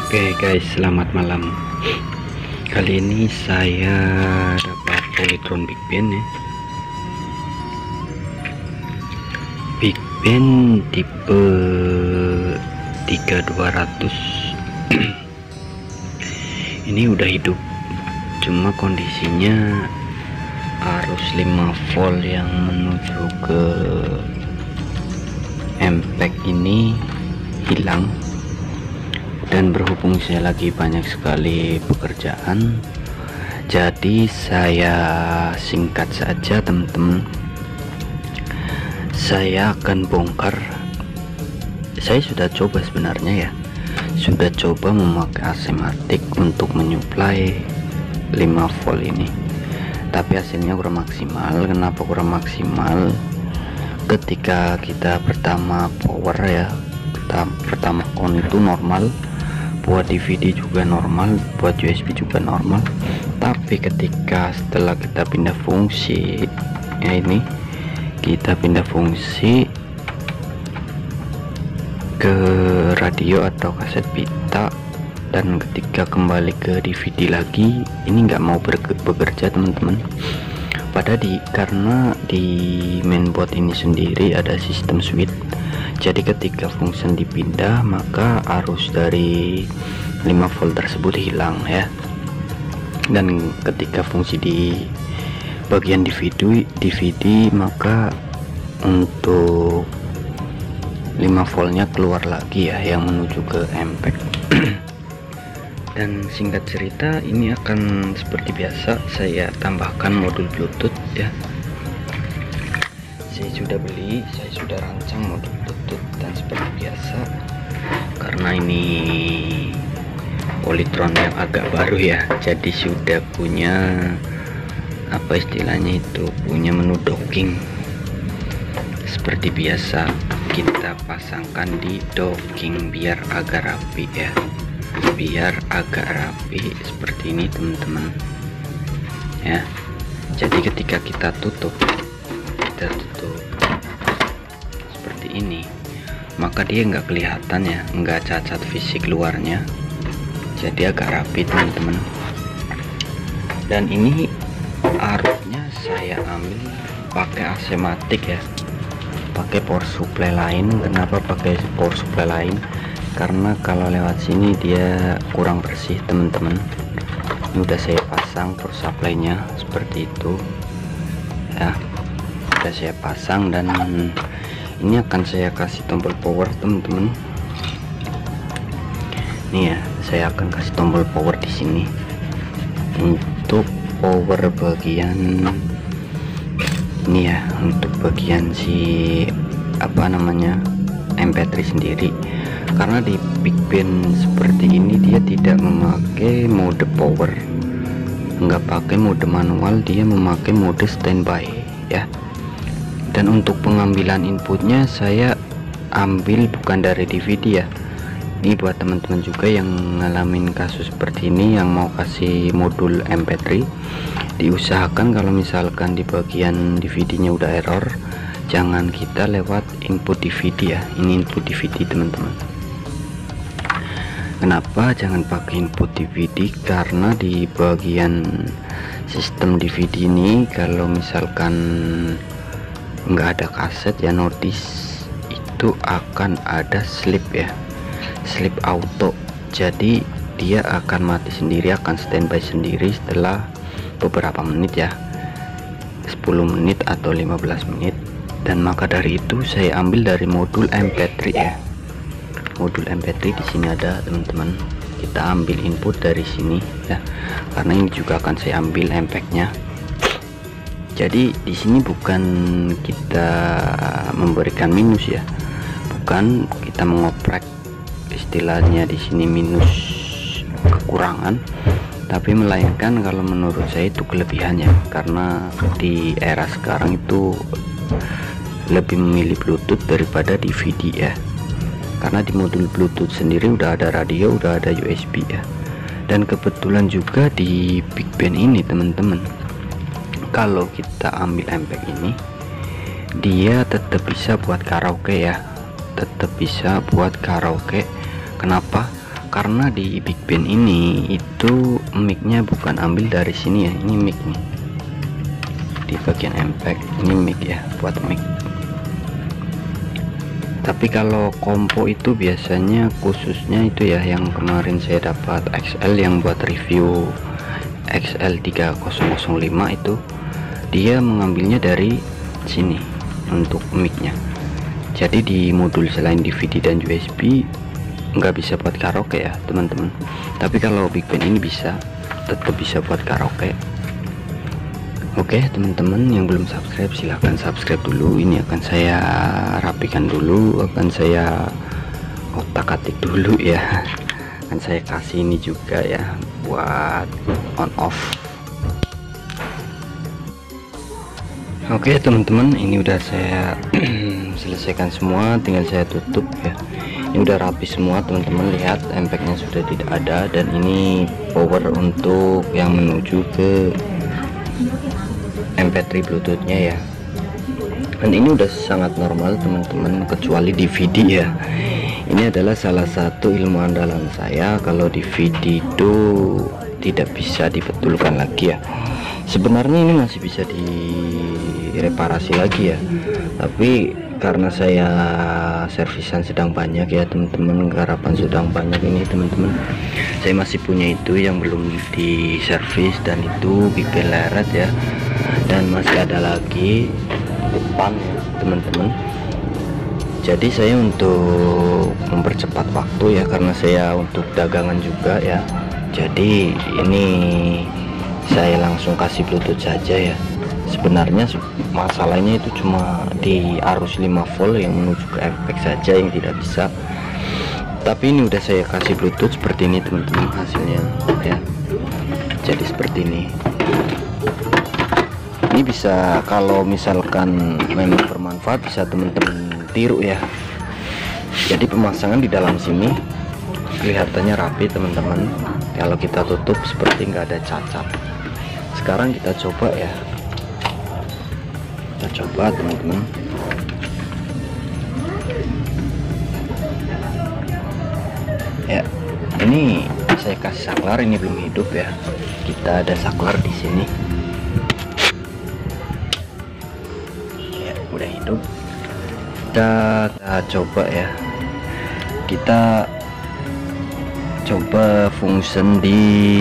Oke guys, selamat malam. Kali ini saya dapat Polytron Big Band ya. Big Band tipe 3200. Ini udah hidup, cuma kondisinya arus 5 volt yang menuju ke impact ini hilang. Dan berhubung saya lagi banyak sekali pekerjaan, jadi saya singkat saja teman-teman, saya akan bongkar. Saya sudah coba sebenarnya ya, sudah coba memakai AC matic untuk menyuplai 5 volt ini, tapi hasilnya kurang maksimal. Kenapa kurang maksimal? Ketika kita pertama power ya, pertama on itu normal, buat DVD juga normal, buat USB juga normal, tapi ketika setelah kita pindah fungsi ya, ini kita pindah fungsi ke radio atau kaset pita, dan ketika kembali ke DVD lagi ini nggak mau bekerja teman-teman. Karena di mainboard ini sendiri ada sistem switch, jadi ketika function dipindah maka arus dari 5 volt tersebut hilang ya. Dan ketika fungsi di bagian DVD maka untuk 5 voltnya keluar lagi ya, yang menuju ke impact. Dan singkat cerita, ini akan seperti biasa saya tambahkan modul Bluetooth ya. Saya sudah beli, saya sudah rancang modul Bluetooth, dan seperti biasa karena ini Polytron yang agak baru ya, jadi sudah punya apa istilahnya itu, punya menu docking. Seperti biasa kita pasangkan di docking biar agak rapi ya, biar agak rapi seperti ini teman-teman ya. Jadi ketika kita tutup seperti ini, maka dia nggak kelihatan ya, nggak cacat fisik luarnya, jadi agak rapi teman-teman. Dan ini arusnya saya ambil pakai AC matic ya, pakai power supply lain. Kenapa pakai power supply lain? Karena kalau lewat sini dia kurang bersih teman-teman. Ini udah saya pasang power supply-nya seperti itu ya, udah saya pasang. Dan ini akan saya kasih tombol power teman-teman. Nih ya, saya akan kasih tombol power di sini untuk power bagian ini ya, untuk bagian si apa namanya MP3 sendiri. Karena di Big Band seperti ini dia tidak memakai mode power, nggak pakai mode manual, dia memakai mode standby ya. Dan untuk pengambilan inputnya saya ambil bukan dari DVD ya. Ini buat teman-teman juga yang ngalamin kasus seperti ini, yang mau kasih modul MP3, diusahakan kalau misalkan di bagian DVD-nya udah error, jangan kita lewat input DVD ya. Ini input DVD teman-teman. Kenapa jangan pakai input DVD? Karena di bagian sistem DVD ini kalau misalkan nggak ada kaset ya, notice itu akan ada sleep ya, sleep auto. Jadi dia akan mati sendiri, akan standby sendiri setelah beberapa menit ya, 10 menit atau 15 menit. Dan maka dari itu saya ambil dari modul MP3 ya. Modul MP3 di sini ada teman-teman, kita ambil input dari sini ya, karena ini juga akan saya ambil impact-nya. Jadi di sini bukan kita memberikan minus ya, bukan kita mengoprek istilahnya di sini minus kekurangan, tapi melainkan kalau menurut saya itu kelebihannya. Karena di era sekarang itu lebih memilih Bluetooth daripada DVD ya, karena di modul Bluetooth sendiri udah ada radio, udah ada USB ya. Dan kebetulan juga di Big Band ini teman-teman, kalau kita ambil impact ini dia tetap bisa buat karaoke ya, tetap bisa buat karaoke. Kenapa? Karena di Big Band ini itu mic-nya bukan ambil dari sini ya, ini mic nih di bagian impact, ini mic ya, buat mic. Tapi kalau kompo itu biasanya khususnya itu ya, yang kemarin saya dapat XL yang buat review XL3005 itu dia mengambilnya dari sini untuk mic-nya. Jadi di modul selain DVD dan USB nggak bisa buat karaoke ya teman-teman, tapi kalau Big Band ini bisa, tetap bisa buat karaoke. Oke teman-teman yang belum subscribe silahkan subscribe dulu. Ini akan saya rapikan dulu, akan saya otak-atik dulu ya, akan saya kasih ini juga ya buat on off. Oke teman-teman, ini udah saya selesaikan semua, tinggal saya tutup ya. Ini udah rapi semua teman-teman, lihat impactnya sudah tidak ada, dan ini power untuk yang menuju ke MP3 Bluetoothnya ya. Dan ini udah sangat normal teman-teman, kecuali DVD ya. Ini adalah salah satu ilmu andalan saya, kalau DVD itu tidak bisa dibetulkan lagi ya. Sebenarnya ini masih bisa direparasi lagi ya, tapi karena saya servisan sedang banyak ya teman-teman, garapan sedang banyak ini teman-teman, saya masih punya itu yang belum diservis, dan itu Big Band leret ya, dan masih ada lagi depan ya teman-teman. Jadi saya untuk mempercepat waktu ya, karena saya untuk dagangan juga ya, jadi ini saya langsung kasih Bluetooth saja ya. Sebenarnya masalahnya itu cuma di arus 5 volt yang menuju ke impact saja yang tidak bisa, tapi ini udah saya kasih Bluetooth seperti ini teman-teman hasilnya ya. Jadi seperti ini. Ini bisa, kalau misalkan memang bermanfaat, bisa teman-teman tiru ya. Jadi pemasangan di dalam sini kelihatannya rapi teman-teman, kalau kita tutup seperti nggak ada cacat. Sekarang kita coba ya, kita coba teman-teman. Ya, ini saya kasih saklar, ini belum hidup ya. Kita ada saklar di sini. Ya, udah hidup. Kita coba ya. Kita coba function di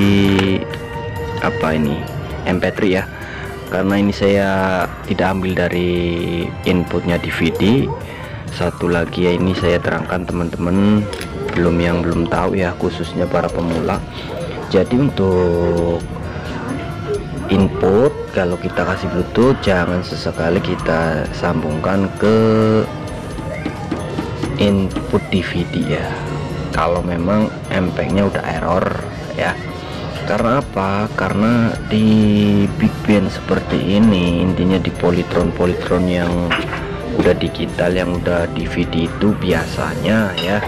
apa ini, MP3 ya. Karena ini saya tidak ambil dari inputnya DVD. Satu lagi ya, ini saya terangkan teman-teman yang belum tahu ya, khususnya para pemula. Jadi untuk input, kalau kita kasih Bluetooth, jangan sesekali kita sambungkan ke input DVD ya, kalau memang impact-nya udah error ya. Karena apa? Karena di Big Band seperti ini, intinya di polytron yang udah digital, yang udah DVD itu biasanya ya,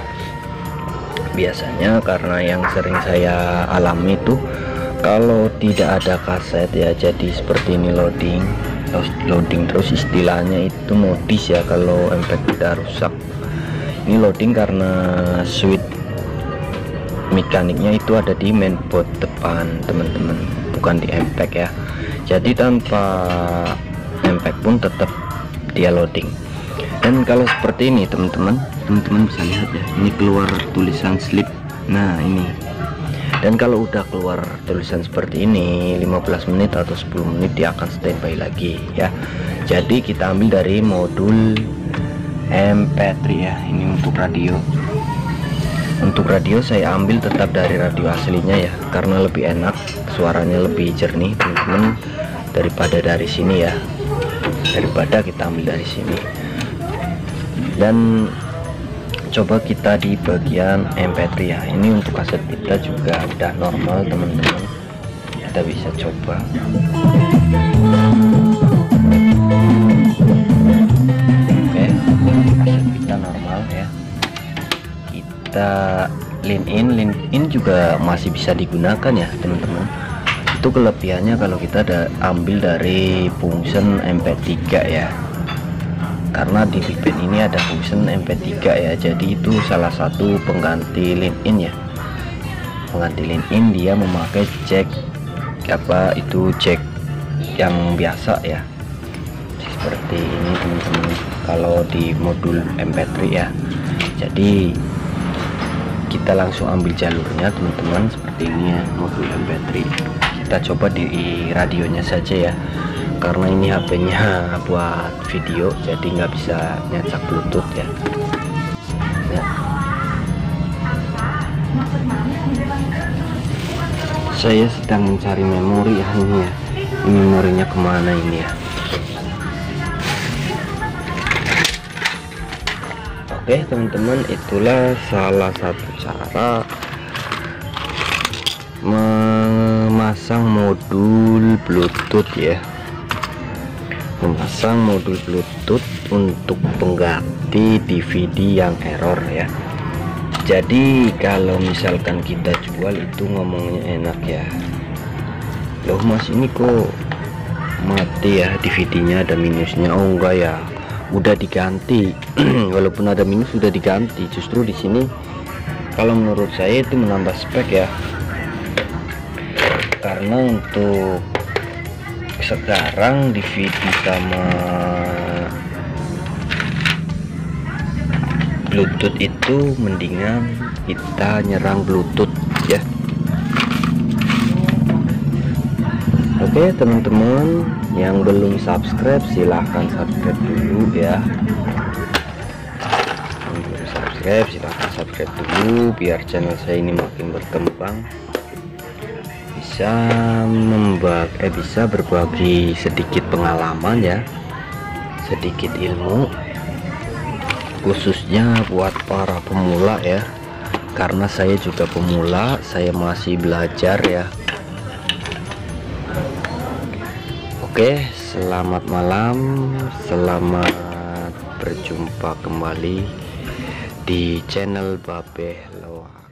karena yang sering saya alami itu kalau tidak ada kaset ya, jadi seperti ini loading terus, istilahnya itu modis ya kalau impact udah rusak. Ini loading karena switch mekaniknya itu ada di mainboard depan teman-teman, bukan di impact ya. Jadi tanpa impact pun tetap dia loading. Dan kalau seperti ini teman-teman bisa lihat ya, ini keluar tulisan sleep. Nah ini, dan kalau udah keluar tulisan seperti ini 15 menit atau 10 menit dia akan standby lagi ya. Jadi kita ambil dari modul MP3 ya. Ini untuk radio. Untuk radio saya ambil tetap dari radio aslinya ya, karena lebih enak, suaranya lebih jernih teman-teman daripada dari sini ya, daripada kita ambil dari sini. Dan coba kita di bagian MP3 ya, ini untuk kaset kita juga udah normal teman-teman, kita bisa coba. Oke, kaset kita normal ya. Kita line in juga masih bisa digunakan ya teman-teman. Itu kelebihannya kalau kita ambil dari function MP3 ya, karena di Big Band ini ada function MP3 ya, jadi itu salah satu pengganti line in ya. pengantilin in dia memakai jack jack yang biasa ya, seperti ini teman-teman kalau di modul MP3 ya. Jadi kita langsung ambil jalurnya teman-teman, seperti ini ya modul MP3. Kita coba di radionya saja ya, karena ini HP-nya buat video jadi nggak bisa nyacak Bluetooth ya. Saya sedang mencari memori ya, ini ya, ini memorinya kemana ini ya. Oke teman-teman, itulah salah satu cara memasang modul Bluetooth ya, memasang modul Bluetooth untuk pengganti DVD yang error ya. Jadi kalau misalkan kita jual itu ngomongnya enak ya, loh mas ini kok mati ya DVD-nya, ada minusnya. Oh enggak ya, udah diganti. Walaupun ada minus sudah diganti. Justru di sini kalau menurut saya itu menambah spek ya, karena untuk sekarang DVD sama Bluetooth itu mendingan kita nyerang Bluetooth ya. Oke teman-teman, yang belum subscribe silahkan subscribe dulu ya. Yang belum subscribe silahkan subscribe dulu biar channel saya ini makin berkembang, bisa berbagi sedikit pengalaman ya, sedikit ilmu, khususnya buat para pemula ya, karena saya juga pemula, saya masih belajar ya. Oke, selamat malam, selamat berjumpa kembali di channel Babeh Loa.